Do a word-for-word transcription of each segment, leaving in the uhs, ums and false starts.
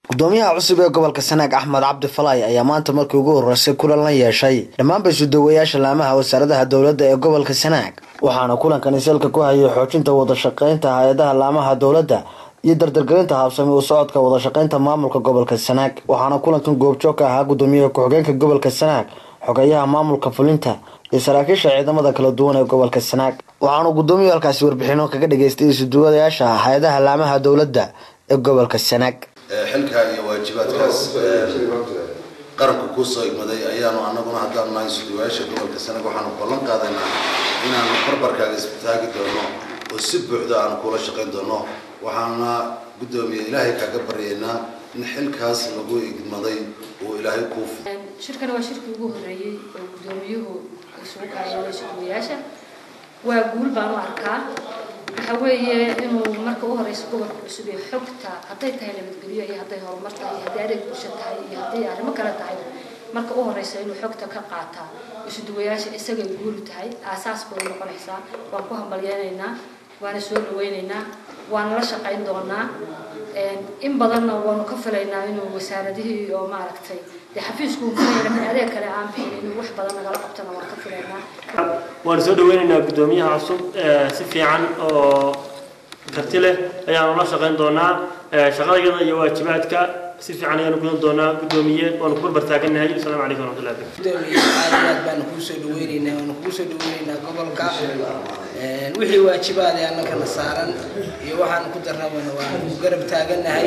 gudoomiyaha cusub ee gobolka Sanaag Axmed Cabdi Falay ayaa maanta markii ugu horeysay kulan la yeeshay dhammaan baysuudayaasha laamaha wasaaradda dawladda ee gobolka Sanaag waxaana kulankan isalka ku hayay xoojinta wada shaqeynta hay'adaha laamaha dawladda iyo dardargelinta habsami u socodka wada shaqeynta maamulka gobolka Sanaag waxaana kulankan goobjoog ka ahaa gudoomiyaha ku-xigeenka gobolka Sanaag xogayaha maamulka fulinta iyo saraakiisha ciidamada kala duwan ee gobolka Sanaag waxaana gudoomiyaha halkaas warbixino kaga dhageystay isuduwayaasha hay'adaha laamaha dawladda ee gobolka Sanaag xilka iyo waajibaadkaas qaranku ku soo igmaday ayaanu anaguna hadaan nahay isuduwayaasha gobolka Sanaag waxaanu ballan qaadana inaanu barbarkaaga isbitaagi doono oo si buuxda aan kula shaqeyn doono waxaana gudoomiyaha Ilaahay kaaga baryeena in xilkaas lagu igmaday oo Ilaahay ku fiican shirkana waa shirkii ugu horeeyay oo gudoomiyuhu soo kaayay isuduwayaasha waa guul baan u arkaa waxa weeye inuu marka uu horeyso gobolka cusub ee xogta haday tahay nabadgelyo iyo haday horumar tahay iyo haday adeeg bulshada tahay iyo haday arrimo kale tahay marka uu horeyso inuu xogta ka qaata isuduwayaasha isaga guul tahay asaas buu noqonaysaa waan ku hambalyeeynaa waana soo dhaweynaynaa waan la shaqeyn doonaa in badanna waan ka filaynaa inuu wasaaradihi oo maaragtay xafiisku uu leeyahay adeeg kale aan bixin wax badan naga qabtana waan ka filaynaa waan soo dhaweynaynaa gudoomiyaha cusub si fiican oo karti leh ayaan la shaqeyn doonaa shaqadayada iyo waajibaadka si fiican ayaan u gudan doonaa gudoomiye waan ku bartaaganahay assalaamu calaykum wa rahmatullahi gudoomiyaha aad baan ku soo dhaweynaynaa waan ku soo dhaweynaynaa gobolka ee wixii waajibaad ay annagana saaran iyo waxaan ku darnaa waan ku garab taaganahay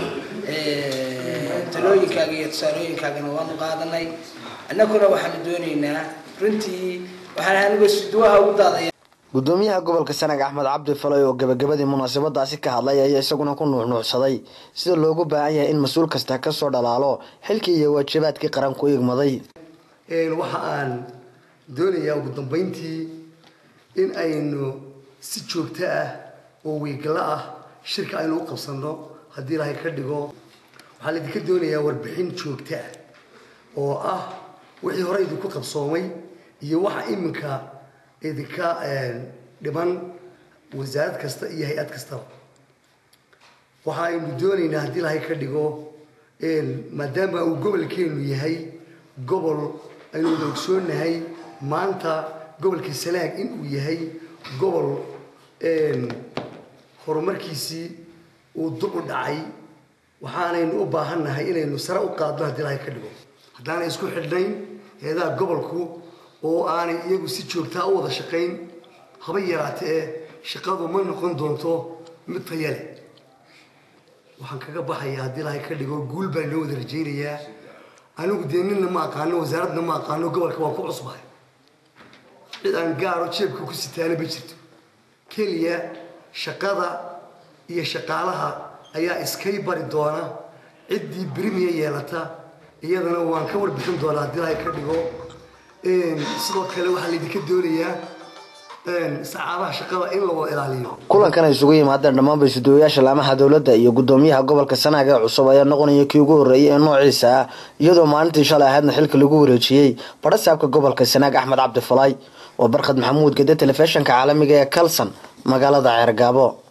ee talooyinkaaga iyo tusaalooyinkaagana waan qaadanay annaguna waxaan doonaynaa runtii waxaan anigu isuduwaha ugu daaday gudoomiyaha gobolka Sanaag Axmed Cabdi Falay oo gabagabadii munaasabadaasi ka hadlay ayaa isaguna ku nuuxnuuxsaday sida loogu baahan yahay in mas'uul kasta ka soo dhalaalo xilkii iyo waajibaadkii qaranku igmaday ee waxa aan doonayaa ugu dambeyntii in aynu si joogto ah oo weegla ah shirka aynu u qabsano hadii Ilaahay ka dhigo waxa la idinka doonayaa warbixin joogto ah oo ah wixii hore idinku qabsoomay iyo waxa iminka idinka dhiman wasaarad kasta iyo hay'ad kasta waxa aynu doonaynaa hadii Ilaahay ka dhigo in maadaama uu gobolkeenu yahay gobol aynu ogsoonahay maanta gobolka Sanaag in uu yahay gobol een horumarkiisii uu dib u dhacay waxaanaynu u baahanahay inaynu sare u qaadno hadii Ilaahay ka dhigo hadaan isku xidhnayn heedaha gobolku oo aan iyagu si joogto ah u wada shaqeyn haba yaraatee shaqadu ma noqon doonto mid tayo leh waxaan kaga baxayaa hadii Ilaahay ka dhigo guul baan loo wada rajaynayaa anigu deenina ma aqaano wasaaradna ma aqaano gobolka waan ku cusbahay cid aan gaaro jeebka ku sitaana ma jirto kaliya shaqada iyo shaqaalaha ayaa iskay bari doona ciddii birimiya yeelata iyadana waan ka warbixin doonaa hadii Ilaahay ka dhigo een sidoo kale waxa la idinka doonayaa een saacadaha shaqada in loo ilaaliyo kulankan ay isugu yimaadeen dhammaan baysuudayaasha laamaha dawladda iyo gudoomiyaha gobolka Sanaag ee cusub ayaa noqonaya kii ugu horeeyay ee noociisa iyadoo maalintii shalay ahaydna xilka lagu wareejiyay badhasaabka gobolka Sanaag Axmed Cabdi Falay oo barqad maxamuud gede telefishinka caalamiga ee Kalsan magaalada Ceergaabo.